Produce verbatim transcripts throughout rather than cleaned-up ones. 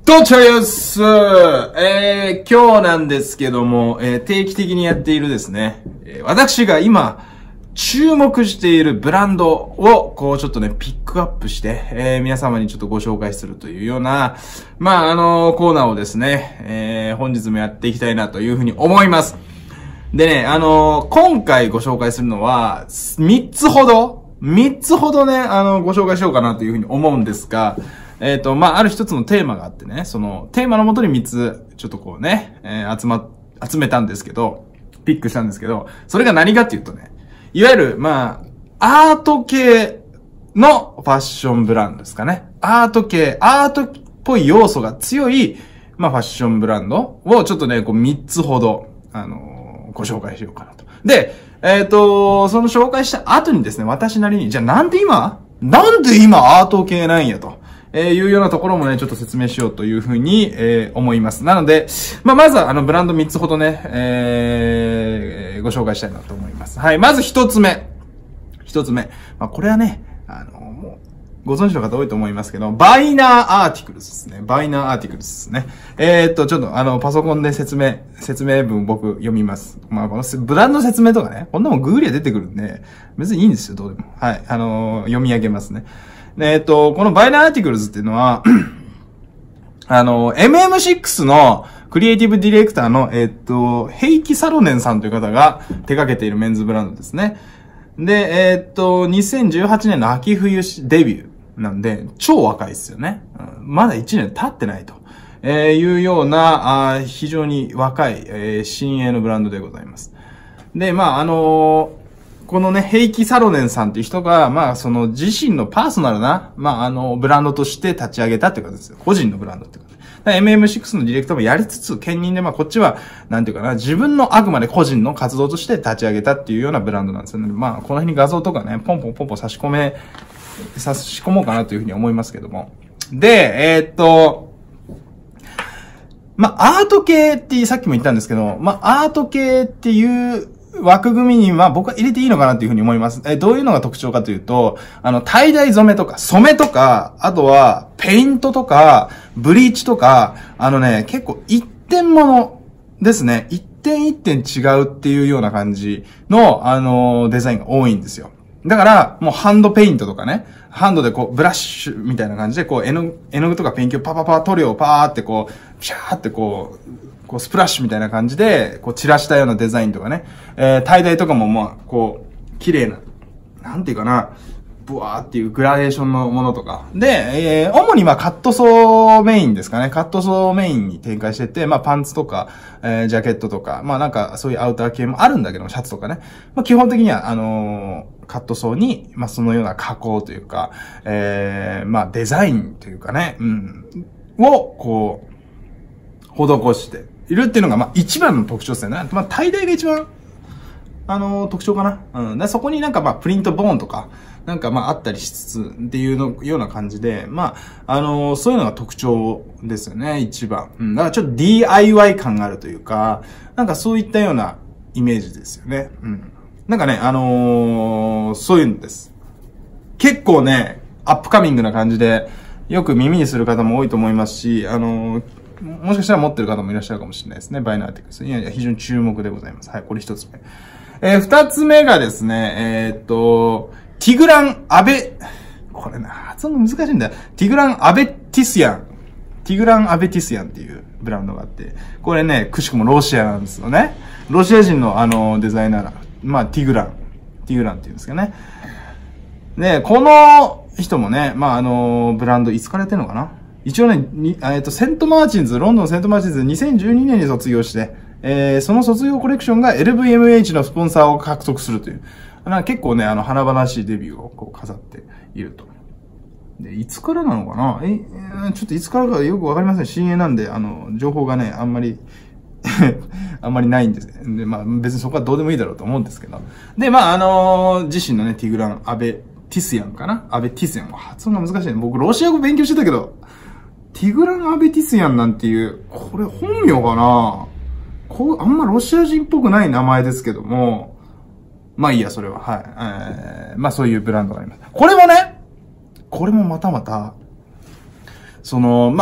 どうちゃいます。えー、今日なんですけども、えー、定期的にやっているですね、えー、私が今、注目しているブランドを、こうちょっとね、ピックアップして、えー、皆様にちょっとご紹介するというような、まあ、あのー、コーナーをですね、えー、本日もやっていきたいなというふうに思います。でね、あのー、今回ご紹介するのは、みっつほど、みっつほどね、あのー、ご紹介しようかなというふうに思うんですが、えっと、まあ、ある一つのテーマがあってね、その、テーマのもとにみっつ、ちょっとこうね、えー、集ま、集めたんですけど、ピックしたんですけど、それが何かっていうとね、いわゆる、まあ、アート系のファッションブランドですかね。アート系、アートっぽい要素が強い、まあ、ファッションブランドをちょっとね、こうみっつほど、あのー、ご紹介しようかなと。で、えっと、その紹介した後にですね、私なりに、じゃあなんで今なんで今アート系なんやと。えー、いうようなところもね、ちょっと説明しようというふうに、えー、思います。なので、まあ、まずは、あの、ブランドみっつほどね、えー、ご紹介したいなと思います。はい、まずひとつめ。ひとつめ。まあ、これはね、あの、もう、ご存知の方多いと思いますけど、バイナーアーティクルズですね。バイナーアーティクルズですね。えー、っと、ちょっと、あの、パソコンで説明、説明文僕読みます。まあ、この、ブランド説明とかね、こんなもんググりゃ出てくるんで、別にいいんですよ、どうでも。はい、あのー、読み上げますね。えっと、このバイナーアーティクルズっていうのは、あの、エムエムシックス のクリエイティブディレクターの、えっと、ヘイキ・サロネンさんという方が手掛けているメンズブランドですね。で、えっと、にせんじゅうはちねんの秋冬デビューなんで、超若いですよね。まだいちねん経ってないと、えー、いうような、あ非常に若い、えー、新鋭のブランドでございます。で、まあ、あのー、このね、ヘイキ・サロネンさんっていう人が、まあ、その自身のパーソナルな、まあ、あの、ブランドとして立ち上げたっていうことですよ。個人のブランドってこと。エムエムシックス のディレクターもやりつつ、兼任で、まあ、こっちは、なんていうかな、自分のあくまで個人の活動として立ち上げたっていうようなブランドなんですよね。まあ、この辺に画像とかね、ポンポンポンポン差し込め、差し込もうかなというふうに思いますけども。で、えー、っと、まあ、アート系ってさっきも言ったんですけど、まあ、アート系っていう、枠組みには僕は入れていいのかなっていうふうに思います。え、どういうのが特徴かというと、あの、タイダイ染めとか、染めとか、あとは、ペイントとか、ブリーチとか、あのね、結構一点物ですね。一点一点違うっていうような感じの、あの、デザインが多いんですよ。だから、もうハンドペイントとかね、ハンドでこう、ブラッシュみたいな感じで、こう、絵の、絵の具とかペンキをパパパ塗料をパーってこう、ピャーってこう、こうスプラッシュみたいな感じで、こう散らしたようなデザインとかね。えー、タイダイとかもまあ、こう、綺麗な、なんていうかな、ブワーっていうグラデーションのものとか。で、えー、主にまあカットソーメインですかね。カットソーメインに展開してて、まあパンツとか、えー、ジャケットとか、まあなんかそういうアウター系もあるんだけど、シャツとかね。まあ基本的には、あのー、カットソーに、まあそのような加工というか、えー、まあデザインというかね、うん、を、こう、施して、いるっていうのが、まあ、一番の特徴ですよね。まあ、大概が一番、あのー、特徴かな。うん。で、そこになんか、まあ、プリントボーンとか、なんか、まあ、あったりしつつ、っていうの、ような感じで、まあ、あのー、そういうのが特徴ですよね、一番。うん。だから、ちょっと ディーアイワイ 感があるというか、なんか、そういったようなイメージですよね。うん。なんかね、あのー、そういうんです。結構ね、アップカミングな感じで、よく耳にする方も多いと思いますし、あのー、もしかしたら持ってる方もいらっしゃるかもしれないですね。バイナーアーティクルズ。いやいや、非常に注目でございます。はい、これ一つ目。えー、二つ目がですね、えー、っと、ティグラン・アベ、これな、発音が難しいんだよ。ティグラン・アベティスヤン。ティグラン・アベティスヤンっていうブランドがあって、これね、くしくもロシアなんですよね。ロシア人のあの、デザイナー、まあ、ティグラン。ティグランっていうんですけどね。で、この人もね、まあ、あの、ブランドいつからやってんのかな？一応ね、に、えっと、セントマーチンズ、ロンドンセントマーチンズにせんじゅうにねんに卒業して、えー、その卒業コレクションが エルブイエムエイチ のスポンサーを獲得するという、なんか結構ね、あの、華々しいデビューをこう飾っていると。で、いつからなのかなえ、えー、ちょっといつからかよくわかりません。新鋭なんで、あの、情報がね、あんまり、あんまりないんです。で、まあ、別にそこはどうでもいいだろうと思うんですけど。で、まあ、あのー、自身のね、ティグラン、アベ、ティスヤンかなアベティスヤン。発音が難しいね。僕、ロシア語勉強してたけど、ティグラン・アベティスヤンなんていう、これ本名かなこう、あんまロシア人っぽくない名前ですけども、まあいいや、それは。はい。えー、まあそういうブランドがあります。これもね、これもまたまた、その、まあ、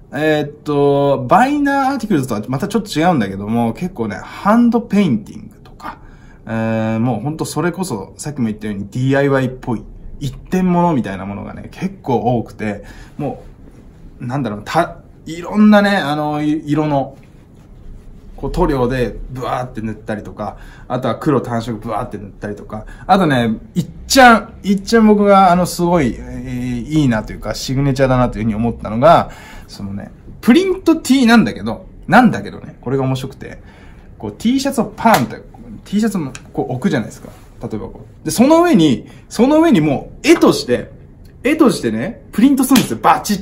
えー、っと、バイナーアーティクルズとはまたちょっと違うんだけども、結構ね、ハンドペインティングとか、えー、もうほんとそれこそ、さっきも言ったように ディーアイワイ っぽい、一点物みたいなものがね、結構多くて、もう、なんだろう、た、いろんなね、あの、色の、こう塗料でブワーって塗ったりとか、あとは黒単色ブワーって塗ったりとか、あとね、いっちゃん、いっちゃん僕があのすごい、えー、いいなというかシグネチャーだなというふうに思ったのが、そのね、プリント T なんだけど、なんだけどね、これが面白くて、こう T シャツをパーンって、T シャツもこう置くじゃないですか。例えばこう。で、その上に、その上にもう絵として、絵としてね、プリントするんですよ、バチって。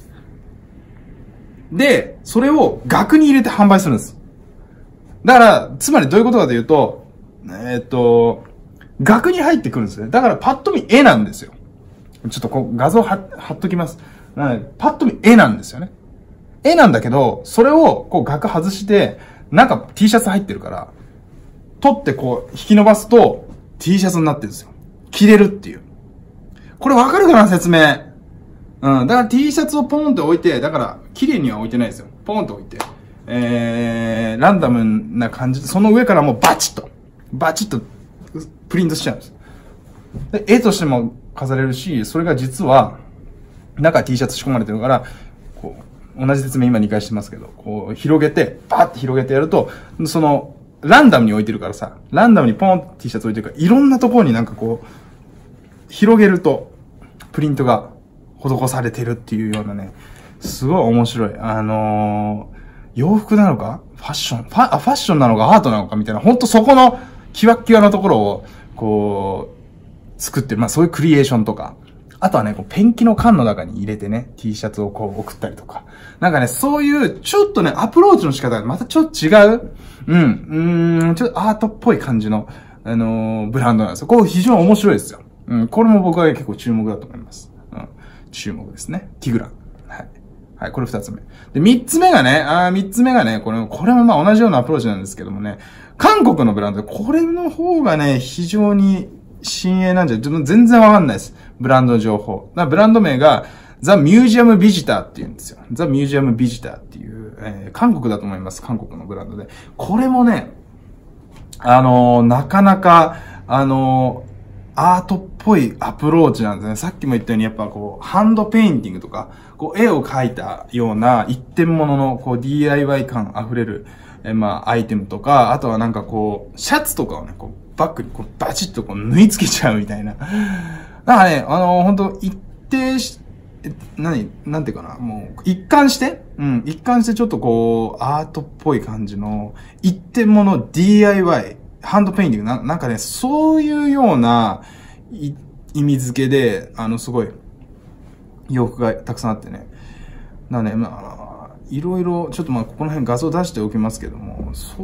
で、それを額に入れて販売するんです。だから、つまりどういうことかというと、えー、っと、額に入ってくるんですね。だからパッと見絵なんですよ。ちょっとこう画像貼っときます。パッと見絵なんですよね。絵なんだけど、それをこう額外して、なんか T シャツ入ってるから、取ってこう引き伸ばすと T シャツになってるんですよ。着れるっていう。これわかるかな説明。うん。だから T シャツをポンって置いて、だから綺麗には置いてないですよ。ポンって置いて。えー、ランダムな感じで、その上からもうバチッと、バチッとプリントしちゃうんです。で、絵としても飾れるし、それが実は、中 T シャツ仕込まれてるから、こう、同じ説明今にかいしてますけど、こう、広げて、バーって広げてやると、その、ランダムに置いてるからさ、ランダムにポンって T シャツ置いてるから、いろんなところになんかこう、広げると、プリントが施されてるっていうようなね、すごい面白い。あのー、洋服なのかファッションファ、ファッションなのかアートなのかみたいな、ほんとそこのキワッキワなところを、こう、作ってる。まあそういうクリエーションとか。あとはね、こうペンキの缶の中に入れてね、T シャツをこう送ったりとか。なんかね、そういう、ちょっとね、アプローチの仕方がまたちょっと違う。うん。うーん、ちょっとアートっぽい感じの、あのー、ブランドなんですよ。これ非常に面白いですよ。うん。これも僕は結構注目だと思います。うん。注目ですね。ティグラン。はい。はい、これ二つ目。で、三つ目がね、あー、三つ目がね、これ、これもまあ同じようなアプローチなんですけどもね、韓国のブランドで、これの方がね、非常に新鋭なんじゃ、全然わかんないです。ブランドの情報。ブランド名が、ザ・ミュージアム・ビジターって言うんですよ。ザ・ミュージアム・ビジターっていう、えー、韓国だと思います。韓国のブランドで。これもね、あのー、なかなか、あのー、アートっぽいアプローチなんですね。さっきも言ったように、やっぱこう、ハンドペインティングとか、こう、絵を描いたような一点物の、こう、ディーアイワイ 感溢れる、え、まあ、アイテムとか、あとはなんかこう、シャツとかをね、こう、バッグにこう、バチッとこう、縫い付けちゃうみたいな。だからね、あのー、ほんと、一定し、え、何、なんていうかな、もう、一貫して、うん、一貫してちょっとこう、アートっぽい感じの、一点物 ディーアイワイ、ハンドペインティングな、なんかね、そういうような、い、意味付けで、あの、すごい、洋服がたくさんあってね。だね、まあ、いろいろ、ちょっとまあ、ここの辺画像出しておきますけども、そう、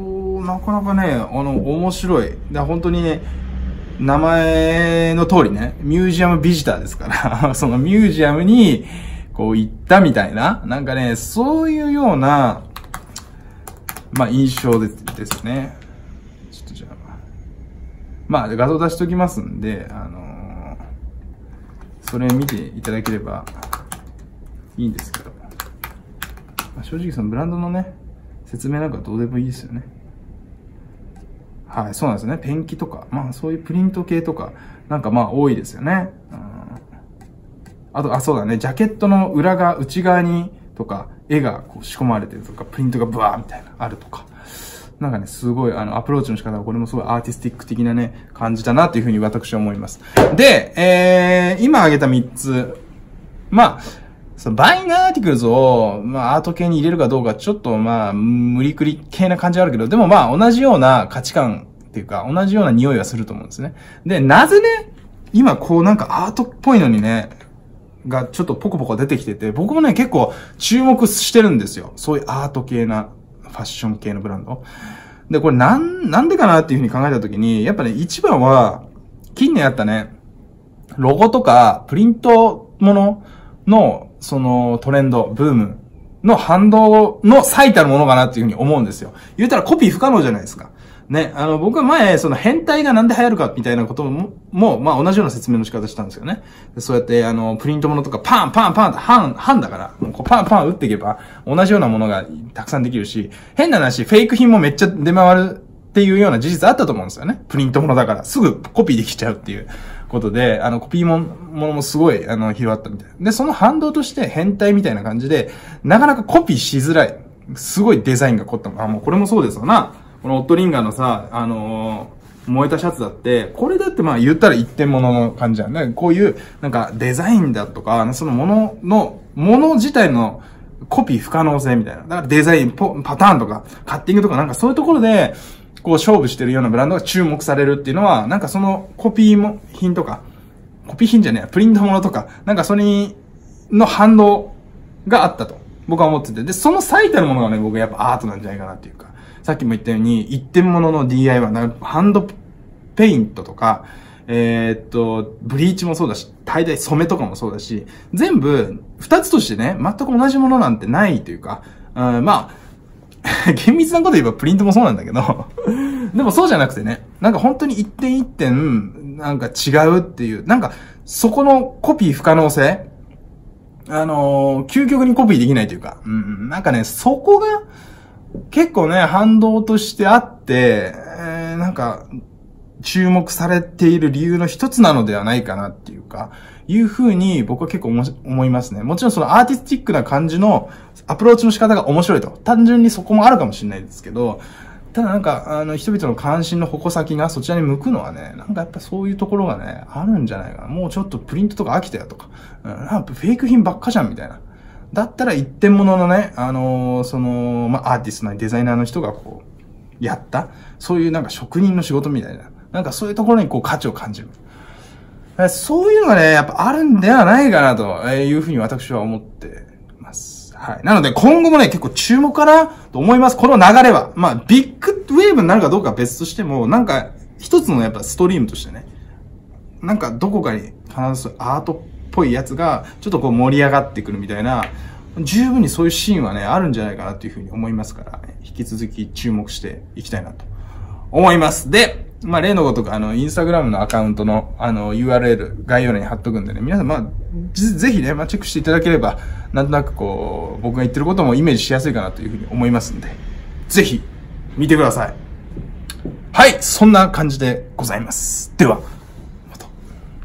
なかなかね、あの、面白い。だ本当にね、名前の通りね、ミュージアムビジターですから、そのミュージアムに、こう行ったみたいな、なんかね、そういうような、まあ、印象でですね。ちょっとじゃあ、まあ、画像出しときますんで、あのー、それ見ていただければいいんですけど、まあ、正直そのブランドのね、説明なんかどうでもいいですよね。はい、そうなんですね。ペンキとか、まあそういうプリント系とか、なんかまあ多いですよね。うん、あと、あ、そうだね、ジャケットの裏側、内側にとか、絵がこう仕込まれてるとか、プリントがブワーみたいな、あるとか。なんかね、すごい、あの、アプローチの仕方が、これもすごいアーティスティック的なね、感じだなというふうに私は思います。で、えー、今挙げたみっつ。まあ、そのバイナーアーティクルズを、まあ、アート系に入れるかどうか、ちょっとまあ、無理くり系な感じはあるけど、でもまあ、同じような価値観っていうか、同じような匂いはすると思うんですね。で、なぜね、今こうなんかアートっぽいのにね、がちょっとポコポコ出てきてて、僕もね、結構注目してるんですよ。そういうアート系な、ファッション系のブランド。で、これなん、なんでかなっていうふうに考えたときに、やっぱね、一番は、近年あったね、ロゴとか、プリントものの、そのトレンド、ブームの反動の最たるものかなっていうふうに思うんですよ。言うたらコピー不可能じゃないですか。 ね、あの、僕は前、その変態がなんで流行るかみたいなことも、もまあ同じような説明の仕方したんですよね。そうやって、あの、プリントものとかパンパンパンって半、半だから、もうこうパンパン打っていけば、同じようなものがたくさんできるし、変な話、フェイク品もめっちゃ出回るっていうような事実あったと思うんですよね。プリントものだから、すぐコピーできちゃうっていうことで、あの、コピーものもすごい、あの、広がったみたいな。で、その反動として変態みたいな感じで、なかなかコピーしづらい。すごいデザインが凝ったもん。あ、もうこれもそうですわな。このオットリンガーのさ、あのー、燃えたシャツだって、これだってまあ言ったら一点物の感じじゃんね。こういう、なんかデザインだとか、そのものの、もの自体のコピー不可能性みたいな。だからデザイン、パターンとか、カッティングとかなんかそういうところで、こう勝負してるようなブランドが注目されるっていうのは、なんかそのコピーも品とか、コピー品じゃねえ、プリント物とか、なんかそれの反応があったと。僕は思ってて。で、その最たるものがね、僕はやっぱアートなんじゃないかなっていうか。さっきも言ったように、一点物の ディーアイワイ、なんかハンドペイントとか、えー、っと、ブリーチもそうだし、大体染めとかもそうだし、全部、二つとしてね、全く同じものなんてないというか、うん、まあ、厳密なこと言えばプリントもそうなんだけど、でもそうじゃなくてね、なんか本当に一点一点、なんか違うっていう、なんか、そこのコピー不可能性、あのー、究極にコピーできないというか、うん、なんかね、そこが、結構ね、反動としてあって、えー、なんか、注目されている理由の一つなのではないかなっていうか、いう風に僕は結構思いますね。もちろんそのアーティスティックな感じのアプローチの仕方が面白いと。単純にそこもあるかもしれないですけど、ただなんか、あの、人々の関心の矛先がそちらに向くのはね、なんかやっぱそういうところがね、あるんじゃないかな。もうちょっとプリントとか飽きたよとか、うん、なんかフェイク品ばっかじゃんみたいな。だったら一点物のね、あのー、その、まあ、アーティストなデザイナーの人がこう、やった、そういうなんか職人の仕事みたいな、なんかそういうところにこう価値を感じる。そういうのがね、やっぱあるんではないかなというふうに私は思ってます。はい。なので今後もね、結構注目かなと思います。この流れは。まあ、ビッグウェーブになるかどうかは別としても、なんか一つのやっぱストリームとしてね、なんかどこかに必ずアートっぽいやつがちょっとこう盛り上がってくるみたいな、十分にそういうシーンはね、あるんじゃないかなというふうに思いますから、ね、引き続き注目していきたいなと思います。で、まあ、例のごとく、あの、インスタグラムのアカウントの、あの、ユーアールエル、概要欄に貼っとくんでね、皆さん、まあ、ぜひね、まあ、チェックしていただければ、なんとなくこう、僕が言ってることもイメージしやすいかなというふうに思いますんで、ぜひ、見てください。はい、そんな感じでございます。では、